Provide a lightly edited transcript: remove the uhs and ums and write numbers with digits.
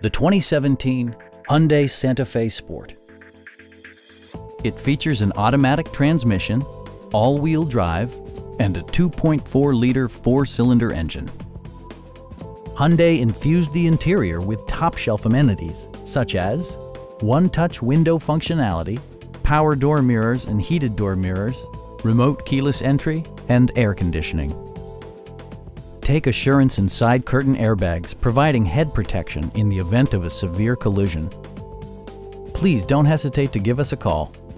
The 2017 Hyundai Santa Fe Sport. It features an automatic transmission, all-wheel drive, and a 2.4-liter four-cylinder engine. Hyundai infused the interior with top-shelf amenities such as one-touch window functionality, power door mirrors and heated door mirrors, remote keyless entry, and air conditioning. Take assurance in side curtain airbags, providing head protection in the event of a severe collision. Please don't hesitate to give us a call.